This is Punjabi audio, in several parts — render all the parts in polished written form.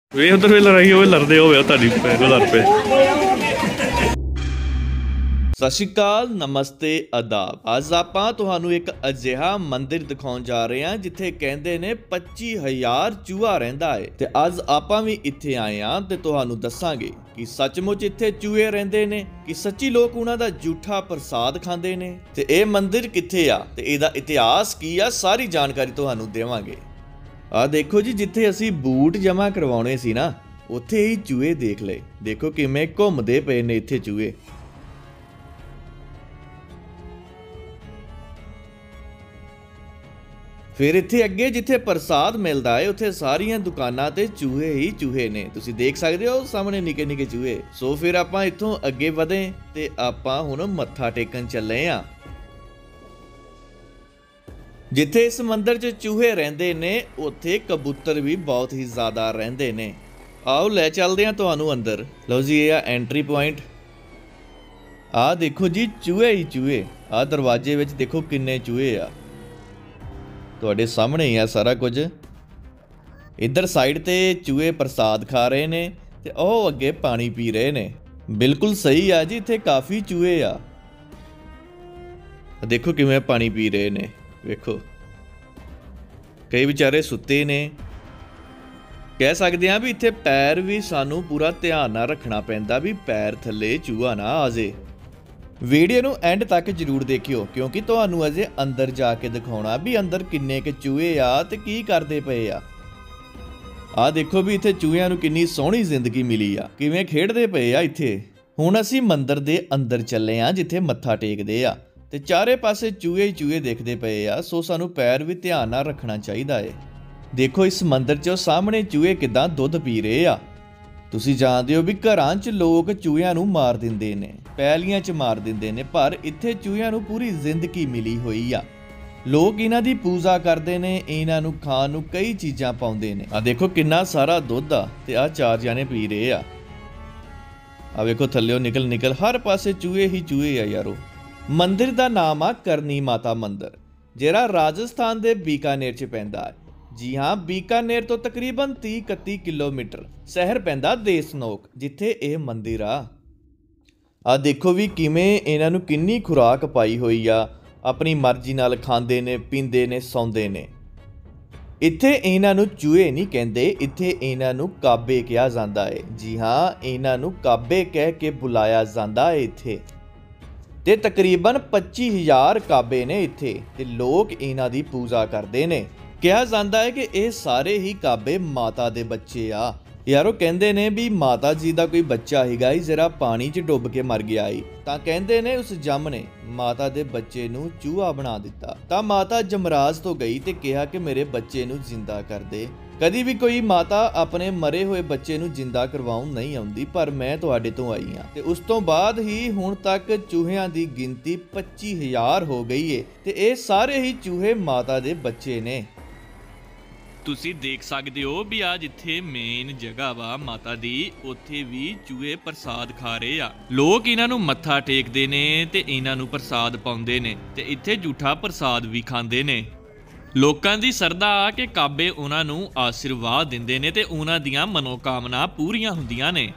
ਵੇ ਉਧਰ ਵੇ ਲੜਾਈ ਹੋਵੇ ਲੜਦੇ ਹੋਵੇ ਤੁਹਾਡੀ ਪੈਰ ਲੜ ਪਏ। ਸਤਿ ਸ਼੍ਰੀ ਅਕਾਲ, ਨਮਸਤੇ, ਆਦਾਬ। ਅੱਜ ਆਪਾਂ ਤੁਹਾਨੂੰ ਇੱਕ ਅਜਿਹਾ ਮੰਦਿਰ ਦਿਖਾਉਣ ਜਾ ਰਹੇ ਹਾਂ ਜਿੱਥੇ ਕਹਿੰਦੇ ਨੇ 25,000 ਚੂਹਾ ਰਹਿੰਦਾ ਹੈ। ਤੇ ਅੱਜ ਆਪਾਂ ਵੀ ਇੱਥੇ ਆਏ ਹਾਂ ਤੇ ਤੁਹਾਨੂੰ ਦੱਸਾਂਗੇ ਕਿ ਸੱਚਮੁੱਚ ਇੱਥੇ ਚੂਹੇ ਰਹਿੰਦੇ ਨੇ ਕਿ ਸੱਚੀ ਲੋਕ ਉਹਨਾਂ ਦਾ ਝੂਠਾ ਪ੍ਰਸਾਦ ਖਾਂਦੇ ਨੇ ਤੇ ਇਹ ਮੰਦਿਰ ਕਿੱਥੇ ਆ ਤੇ ਇਹਦਾ ਇਤਿਹਾਸ ਕੀ ਆ, ਸਾਰੀ ਜਾਣਕਾਰੀ ਤੁਹਾਨੂੰ ਦੇਵਾਂਗੇ। ਆ ਦੇਖੋ ਜੀ, ਜਿੱਥੇ ਅਸੀਂ ਬੂਟ ਜਮ੍ਹਾਂ ਕਰਵਾਉਣੇ ਸੀ ਨਾ ਉੱਥੇ ਹੀ ਚੂਹੇ ਦੇਖ ਲਏ। ਦੇਖੋ ਕਿਵੇਂ ਘੁੰਮਦੇ ਪਏ ਨੇ ਇੱਥੇ ਚੂਹੇ। ਫਿਰ ਇੱਥੇ ਅੱਗੇ ਜਿੱਥੇ ਪ੍ਰਸਾਦ ਮਿਲਦਾ ਹੈ ਉੱਥੇ ਸਾਰੀਆਂ ਦੁਕਾਨਾਂ ਤੇ ਚੂਹੇ ਹੀ ਚੂਹੇ ਨੇ। ਤੁਸੀਂ ਦੇਖ ਸਕਦੇ ਹੋ ਸਾਹਮਣੇ ਨਿੱਕੇ ਨਿੱਕੇ ਚੂਹੇ। ਸੋ ਫਿਰ ਆਪਾਂ ਇੱਥੋਂ ਅੱਗੇ ਵਧੇ ਤੇ ਆਪਾਂ ਹੁਣ ਮੱਥਾ ਟੇਕਣ ਚੱਲੇ ਆਂ। ਜਿੱਥੇ ਇਸ ਮੰਦਿਰ 'ਚ ਚੂਹੇ ਰਹਿੰਦੇ ਨੇ ਉੱਥੇ ਕਬੂਤਰ ਵੀ ਬਹੁਤ ਹੀ ਜ਼ਿਆਦਾ ਰਹਿੰਦੇ ਨੇ। ਆਓ ਲੈ ਚੱਲਦੇ ਹਾਂ ਤੁਹਾਨੂੰ ਅੰਦਰ। ਲਓ ਜੀ, ਇਹ ਆ ਐਂਟਰੀ ਪੁਆਇੰਟ। ਆਹ ਦੇਖੋ ਜੀ, ਚੂਹੇ ਹੀ ਚੂਹੇ। ਆਹ ਦਰਵਾਜ਼ੇ ਵਿੱਚ ਦੇਖੋ ਕਿੰਨੇ ਚੂਹੇ ਆ, ਤੁਹਾਡੇ ਸਾਹਮਣੇ ਹੀ ਆ ਸਾਰਾ ਕੁਝ। ਇੱਧਰ ਸਾਈਡ ਤੇ ਚੂਹੇ ਪ੍ਰਸਾਦ ਖਾ ਰਹੇ ਨੇ ਤੇ ਉਹ ਅੱਗੇ ਪਾਣੀ ਪੀ ਰਹੇ ਨੇ। ਬਿਲਕੁਲ ਸਹੀ ਆ ਜੀ, ਇੱਥੇ ਕਾਫੀ ਚੂਹੇ ਆ। ਦੇਖੋ ਕਿਵੇਂ ਪਾਣੀ ਪੀ ਰਹੇ ਨੇ, ਵੇਖੋ। ਕਈ ਵਿਚਾਰੇ ਸੁੱਤੇ ਨੇ। ਕਹਿ ਸਕਦੇ ਹਾਂ ਵੀ ਇੱਥੇ ਪੈਰ ਵੀ ਸਾਨੂੰ ਪੂਰਾ ਧਿਆਨ ਨਾਲ ਰੱਖਣਾ ਪੈਂਦਾ ਵੀ ਪੈਰ ਥੱਲੇ ਚੂਹਾ ਨਾ ਆ ਜੇ। ਵੀਡੀਓ ਨੂੰ ਐਂਡ ਤੱਕ ਜ਼ਰੂਰ ਦੇਖਿਓ ਕਿਉਂਕਿ ਤੁਹਾਨੂੰ ਅਜੇ ਅੰਦਰ ਜਾ ਕੇ ਦਿਖਾਉਣਾ ਵੀ ਅੰਦਰ ਕਿੰਨੇ ਕੁ ਚੂਹੇ ਆ ਤੇ ਕੀ ਕਰਦੇ ਪਏ ਆ। ਆਹ ਦੇਖੋ ਵੀ ਇੱਥੇ ਚੂਹਿਆਂ ਨੂੰ ਕਿੰਨੀ ਸੋਹਣੀ ਜ਼ਿੰਦਗੀ ਮਿਲੀ ਆ, ਕਿਵੇਂ ਖੇਡਦੇ ਪਏ ਆ ਇੱਥੇ। ਹੁਣ ਅਸੀਂ ਮੰਦਿਰ ਦੇ ਅੰਦਰ ਚੱਲੇ ਆ ਜਿੱਥੇ ਮੱਥਾ ਟੇਕਦੇ ਆ ਤੇ ਚਾਰੇ ਪਾਸੇ ਚੂਹੇ ਹੀ ਚੂਹੇ ਦੇਖਦੇ ਪਏ ਆ। ਸੋ ਸਾਨੂੰ ਪੈਰ ਵੀ ਧਿਆਨ ਨਾਲ ਰੱਖਣਾ ਚਾਹੀਦਾ ਏ। ਦੇਖੋ ਇਸ ਮੰਦਿਰ 'ਚ ਸਾਹਮਣੇ ਚੂਹੇ ਕਿੱਦਾਂ ਦੁੱਧ ਪੀ ਰਹੇ ਆ। ਤੁਸੀਂ ਜਾਣਦੇ ਹੋ ਵੀ ਘਰਾਂ 'ਚ ਲੋਕ ਚੂਹਿਆਂ ਨੂੰ ਮਾਰ ਦਿੰਦੇ ਨੇ, ਪੈਲੀਆਂ 'ਚ ਮਾਰ ਦਿੰਦੇ ਨੇ, ਪਰ ਇੱਥੇ ਚੂਹਿਆਂ ਨੂੰ ਪੂਰੀ ਜ਼ਿੰਦਗੀ ਮਿਲੀ ਹੋਈ ਆ। ਲੋਕ ਇਹਨਾਂ ਦੀ ਪੂਜਾ ਕਰਦੇ ਨੇ, ਇਹਨਾਂ ਨੂੰ ਖਾਣ ਨੂੰ ਕਈ ਚੀਜ਼ਾਂ ਪਾਉਂਦੇ ਨੇ। ਆ ਦੇਖੋ ਕਿੰਨਾ ਸਾਰਾ ਦੁੱਧ ਆ ਤੇ ਆ ਚਾਰ ਜਾਣੇ ਪੀ ਰਹੇ ਆ। ਆ ਵੇਖੋ ਥੱਲਿਓ ਨਿਕਲ ਹਰ ਪਾਸੇ ਚੂਹੇ ਹੀ ਚੂਹੇ ਆ ਯਾਰੋ। ਮੰਦਿਰ ਦਾ ਨਾਮ ਆ ਕਰਨੀ ਮਾਤਾ ਮੰਦਿਰ, ਜਿਹੜਾ ਰਾਜਸਥਾਨ ਦੇ ਬੀਕਾਨੇਰ 'ਚ ਪੈਂਦਾ ਹੈ। ਜੀ ਹਾਂ, ਬੀਕਾਨੇਰ ਤੋਂ ਤਕਰੀਬਨ 30-31 ਕਿਲੋਮੀਟਰ ਸ਼ਹਿਰ ਪੈਂਦਾ ਦੇਸਨੋਕ, ਜਿੱਥੇ ਇਹ ਮੰਦਿਰ ਆ। ਆ ਦੇਖੋ ਵੀ ਕਿਵੇਂ ਇਹਨਾਂ ਨੂੰ ਕਿੰਨੀ ਖੁਰਾਕ ਪਾਈ ਹੋਈ ਆ। ਆਪਣੀ ਮਰਜ਼ੀ ਨਾਲ ਖਾਂਦੇ ਨੇ, ਪੀਂਦੇ ਨੇ, ਸੌਂਦੇ ਨੇ। ਇੱਥੇ ਇਹਨਾਂ ਨੂੰ ਚੂਹੇ ਨਹੀਂ ਕਹਿੰਦੇ, ਇੱਥੇ ਇਹਨਾਂ ਨੂੰ ਕਾਬੇ ਕਿਹਾ ਜਾਂਦਾ ਹੈ। ਜੀ ਹਾਂ, ਇਹਨਾਂ ਨੂੰ ਕਾਬੇ ਕਹਿ ਕੇ ਬੁਲਾਇਆ ਜਾਂਦਾ ਹੈ ਇੱਥੇ। ਤੇ ਤਕਰੀਬਨ 25,000 ਕਾਬੇ ਨੇ ਇੱਥੇ ਤੇ ਲੋਕ ਇਹਨਾਂ ਦੀ ਪੂਜਾ ਕਰਦੇ ਨੇ। ਕਿਹਾ ਜਾਂਦਾ ਹੈ ਕਿ ਇਹ ਸਾਰੇ ਹੀ ਕਾਬੇ ਮਾਤਾ ਦੇ ਬੱਚੇ ਆ। ਯਾਰੋ ਕਹਿੰਦੇ ਨੇ ਵੀ ਮਾਤਾ ਜੀ ਦਾ ਕੋਈ ਬੱਚਾ ਹੈਗਾ ਜਿਹੜਾ ਪਾਣੀ 'ਚ ਡੁੱਬ ਕੇ ਮਰ ਗਿਆ ਸੀ, ਤਾਂ ਕਹਿੰਦੇ ਨੇ ਉਸ ਜੰਮ ਨੇ ਮਾਤਾ ਦੇ ਬੱਚੇ ਨੂੰ ਚੂਹਾ ਬਣਾ ਦਿੱਤਾ। ਤਾਂ ਮਾਤਾ ਜਮਰਾਜ ਤੋਂ ਗਈ ਤੇ ਕਿਹਾ ਕਿ ਮੇਰੇ ਬੱਚੇ ਨੂੰ ਜ਼ਿੰਦਾ ਕਰ ਦੇ। ਕਦੀ ਵੀ ਕੋਈ ਮਾਤਾ ਆਪਣੇ ਮਰੇ ਹੋਏ ਬੱਚੇ ਨੂੰ ਜ਼ਿੰਦਾ ਕਰਵਾਉਣ ਨਹੀਂ ਆਉਂਦੀ, ਪਰ ਮੈਂ ਤੁਹਾਡੇ ਤੋਂ ਆਈ ਹਾਂ। ਤੇ ਉਸ ਤੋਂ ਬਾਅਦ ਹੀ ਹੁਣ ਤੱਕ ਚੂਹਿਆਂ ਦੀ ਗਿਣਤੀ 25,000 ਹੋ ਗਈ ਏ ਤੇ ਇਹ ਸਾਰੇ ਹੀ ਚੂਹੇ ਮਾਤਾ ਦੇ ਬੱਚੇ ਨੇ। ਤੁਸੀਂ ਦੇਖ ਸਕਦੇ ਹੋ ਵੀ ਆ ਜਿੱਥੇ ਮੇਨ ਜਗ੍ਹਾ ਵਾ ਮਾਤਾ ਦੀ, ਉੱਥੇ ਵੀ ਚੂਹੇ ਪ੍ਰਸਾਦ ਖਾ ਰਹੇ ਆ। ਲੋਕ ਇਹਨਾਂ ਨੂੰ ਮੱਥਾ ਟੇਕਦੇ ਨੇ ਤੇ ਇਹਨਾਂ ਨੂੰ ਪ੍ਰਸਾਦ ਪਾਉਂਦੇ ਨੇ ਤੇ ਇੱਥੇ ਝੂਠਾ ਪ੍ਰਸਾਦ ਵੀ ਖਾਂਦੇ ਨੇ। ਲੋਕਾਂ ਦੀ ਸਰਧਾ ਆ ਕਿ ਕਾਬੇ ਉਹਨਾਂ ਨੂੰ ਆਸ਼ੀਰਵਾਦ ਦਿੰਦੇ ਨੇ ਤੇ ਉਹਨਾਂ ਦੀਆਂ ਮਨੋਕਾਮਨਾ ਪੂਰੀਆਂ ਹੁੰਦੀਆਂ ਨੇ।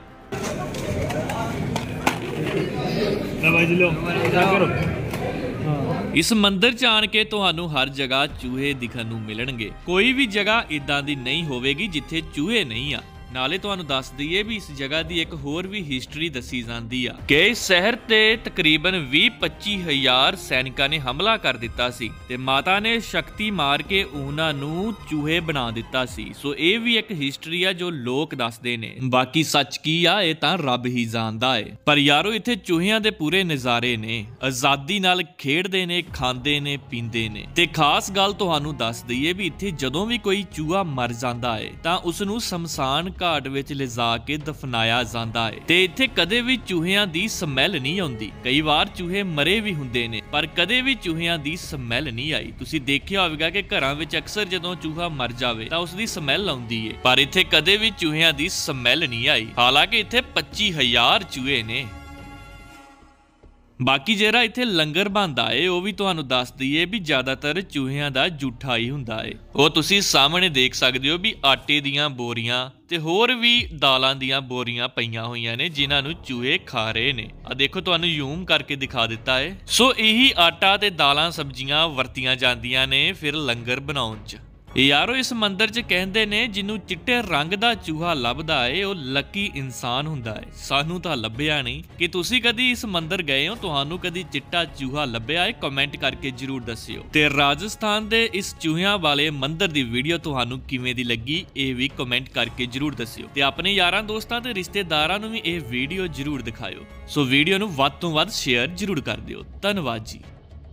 ਇਸ ਮੰਦਿਰ 'ਚ ਆਣ ਕੇ ਤੁਹਾਨੂੰ ਹਰ ਜਗ੍ਹਾ ਚੂਹੇ ਦਿਖਣ ਨੂੰ ਮਿਲਣਗੇ। ਕੋਈ ਵੀ ਜਗ੍ਹਾ ਇਦਾਂ ਦੀ ਨਹੀਂ ਹੋਵੇਗੀ ਜਿੱਥੇ ਚੂਹੇ ਨਹੀਂ ਆ। ਨਾਲੇ ਤੁਹਾਨੂੰ ਦੱਸ ਦਈਏ ਵੀ ਇਸ ਜਗ੍ਹਾ ਦੀ ਇੱਕ ਹੋਰ ਵੀ ਹਿਸਟਰੀ ਦੱਸੀ ਜਾਂਦੀ ਆ ਕਿ ਇਸ ਸ਼ਹਿਰ ਤੇ ਤਕਰੀਬਨ 20-25,000 ਸੈਨਿਕਾਂ ਨੇ ਹਮਲਾ ਕਰ ਦਿੱਤਾ ਸੀ ਤੇ ਮਾਤਾ ਨੇ ਸ਼ਕਤੀ ਮਾਰ ਕੇ ਉਹਨਾਂ ਨੂੰ ਚੂਹੇ ਬਣਾ ਦਿੱਤਾ ਸੀ। ਸੋ ਇਹ ਵੀ ਇੱਕ ਹਿਸਟਰੀ ਆ ਜੋ ਲੋਕ ਦੱਸਦੇ ਨੇ। ਬਾਕੀ ਸੱਚ ਕੀ ਆ ਇਹ ਤਾਂ ਰੱਬ ਹੀ ਜਾਣਦਾ ਏ। ਪਰ ਯਾਰੋ ਇੱਥੇ ਚੂਹਿਆਂ ਦੇ ਪੂਰੇ ਨਜ਼ਾਰੇ ਨੇ, ਆਜ਼ਾਦੀ ਨਾਲ ਖੇਡਦੇ ਨੇ, ਖਾਂਦੇ ਨੇ, ਪੀਂਦੇ ਨੇ। ਤੇ ਖਾਸ ਗੱਲ ਤੁਹਾਨੂੰ ਦੱਸ ਦਈਏ ਵੀ ਇੱਥੇ ਜਦੋਂ ਵੀ ਕੋਈ ਚੂਹਾ ਮਰ ਜਾਂਦਾ ਏ ਤਾਂ ਉਸ ਨੂੰ ਸ਼ਮਸ਼ਾਨ ਘਾਟ ਵਿੱਚ ਲਿਜਾ ਕੇ ਦਫਨਾਇਆ ਜਾਂਦਾ ਹੈ ਤੇ ਇੱਥੇ ਕਦੇ ਵੀ ਚੂਹਿਆਂ ਦੀ ਸਮੈਲ ਨਹੀਂ ਆਉਂਦੀ। ਕਈ ਵਾਰ ਚੂਹੇ ਮਰੇ ਵੀ ਹੁੰਦੇ ਨੇ ਪਰ ਕਦੇ ਵੀ ਚੂਹਿਆਂ ਦੀ ਸਮੈਲ ਨਹੀਂ ਆਈ। ਤੁਸੀਂ ਦੇਖਿਆ ਹੋਵੇਗਾ ਕਿ ਘਰਾਂ ਵਿੱਚ ਅਕਸਰ ਜਦੋਂ ਚੂਹਾ ਮਰ ਜਾਵੇ ਤਾਂ ਉਸ ਦੀ ਸਮੈਲ ਆਉਂਦੀ ਹੈ, ਪਰ ਇੱਥੇ ਕਦੇ ਵੀ ਚੂਹਿਆਂ ਦੀ ਸਮੈਲ ਨਹੀਂ ਆਈ। ਹਾਲਾਂਕਿ ਇੱਥੇ 25,000 ਚੂਹੇ ਨੇ। ਬਾਕੀ ਜਿਹੜਾ ਇੱਥੇ ਲੰਗਰ ਬਣਦਾ ਏ ਉਹ ਵੀ ਤੁਹਾਨੂੰ ਦੱਸ ਦਈਏ ਵੀ ਜ਼ਿਆਦਾਤਰ ਚੂਹਿਆਂ ਦਾ ਜੂਠਾ ਹੀ ਹੁੰਦਾ ਏ। ਉਹ ਤੁਸੀਂ ਸਾਹਮਣੇ ਦੇਖ ਸਕਦੇ ਹੋ ਵੀ ਆਟੇ ਦੀਆਂ ਬੋਰੀਆਂ ਤੇ ਹੋਰ ਵੀ ਦਾਲਾਂ ਦੀਆਂ ਬੋਰੀਆਂ ਪਈਆਂ ਹੋਈਆਂ ਨੇ ਜਿਨ੍ਹਾਂ ਨੂੰ ਚੂਹੇ ਖਾ ਰਹੇ ਨੇ। ਆ ਦੇਖੋ ਤੁਹਾਨੂੰ ਜ਼ੂਮ ਕਰਕੇ ਦਿਖਾ ਦਿੱਤਾ ਏ। ਸੋ ਇਹੀ ਆਟਾ ਤੇ ਦਾਲਾਂ ਸਬਜ਼ੀਆਂ ਵਰਤੀਆਂ ਜਾਂਦੀਆਂ ਨੇ ਫਿਰ ਲੰਗਰ ਬਣਾਉਣ 'ਚ। ਯਾਰੋ ਇਸ ਮੰਦਿਰ 'ਚ ਕਹਿੰਦੇ ਨੇ ਜਿਹਨੂੰ ਚਿੱਟੇ ਰੰਗ ਦਾ ਚੂਹਾ ਲੱਭਦਾ ਏ ਉਹ ਲੱਕੀ ਇਨਸਾਨ ਹੁੰਦਾ ਏ। ਸਾਨੂੰ ਤਾਂ ਲੱਭਿਆ ਨਹੀਂ। ਕਿ ਤੁਸੀਂ ਕਦੀ ਇਸ ਮੰਦਿਰ ਗਏ ਹੋ, ਤੁਹਾਨੂੰ ਕਦੀ ਚਿੱਟਾ ਚੂਹਾ ਲੱਭਿਆ ਏ? ਕਮੈਂਟ ਕਰਕੇ ਜਰੂਰ ਦੱਸਿਓ। ਤੇ ਰਾਜਸਥਾਨ ਦੇ ਇਸ ਚੂਹਿਆਂ ਵਾਲੇ ਮੰਦਿਰ ਦੀ ਵੀਡੀਓ ਤੁਹਾਨੂੰ ਕਿਵੇਂ ਦੀ ਲੱਗੀ ਇਹ ਵੀ ਕਮੈਂਟ ਕਰਕੇ ਜਰੂਰ ਦੱਸਿਓ। ਤੇ ਆਪਣੇ ਯਾਰਾਂ ਦੋਸਤਾਂ ਤੇ ਰਿਸ਼ਤੇਦਾਰਾਂ ਨੂੰ ਵੀ ਇਹ ਵੀਡੀਓ ਜਰੂਰ ਦਿਖਾਇਓ। ਸੋ ਵੀਡੀਓ ਨੂੰ ਵੱਧ ਤੋਂ ਵੱਧ ਸ਼ੇਅਰ ਜਰੂਰ ਕਰ ਦਿਓ। ਧੰਨਵਾਦ ਜੀ।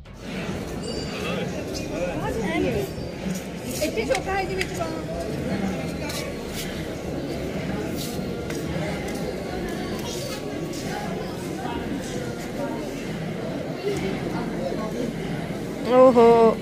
ਇੱਥੇ ਛੋਕਾ ਹੈ ਜੀ ਵਿੱਚ ਓਹੋ